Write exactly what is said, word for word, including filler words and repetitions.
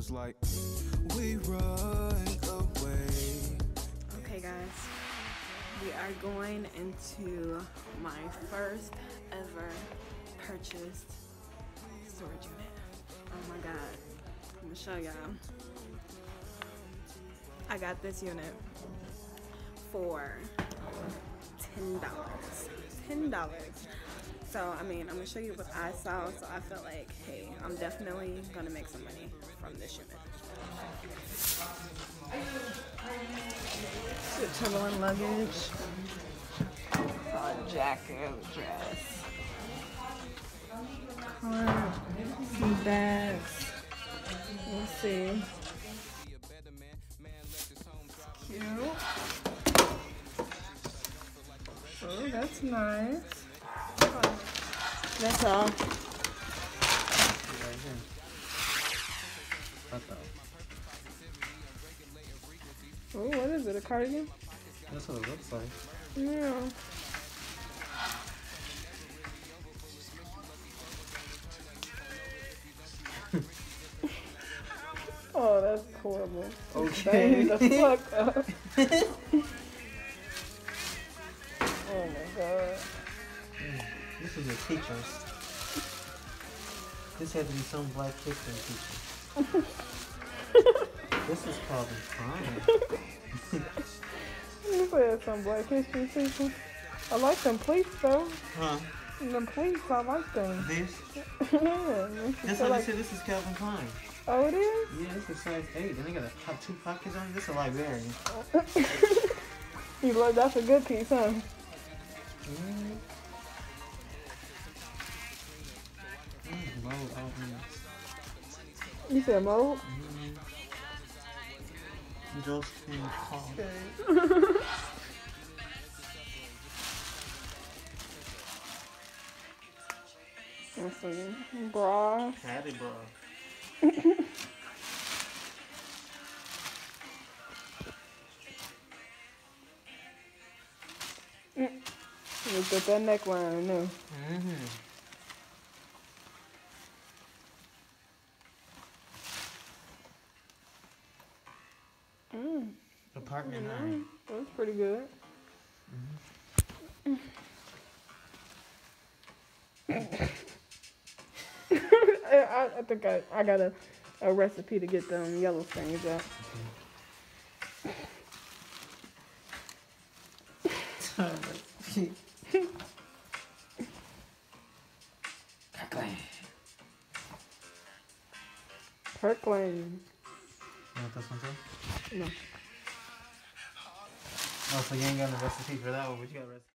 feels like we run away. Okay guys, we are going into my first ever purchased storage unit. Oh my god, I'm gonna show y'all. I got this unit for ten dollars. ten dollars. So, I mean, I'm gonna show you what I saw, so I feel like, hey, I'm definitely gonna make some money from this unit. Timberland luggage, uh, jacket, dress, cart, some bags. Let's see. Cute. Oh, that's nice. That's all. Oh, what is it? A cardigan? That's what it looks like. Yeah. Oh, that's horrible. Okay. The fuck up. Oh my god. This is your teachers. This had to be some black history teacher. This is called fine. You said some black history teacher. I like them pleats though. Huh? Them pleats, I like them. This? Yeah. That's what I said. This is Calvin Klein. Oh, it is? Yeah, it's a size eight. And they got a top two pockets on it. This is a librarian. You look, that's a good piece, huh? Mm. Mm, mold openings. You said mold? Mm. Josephine Paul. Okay. Let's see. Bra. Patty bra. Look at that neckline, no. Mm-hmm. Mm. Apartment Mm. nine. That's pretty good. Mm-hmm. I, I think I, I got a, a recipe to get them yellow stains out. Okay. Kirkland. You want this one too? No. Oh, so you ain't got a recipe for that one, but you got a recipe.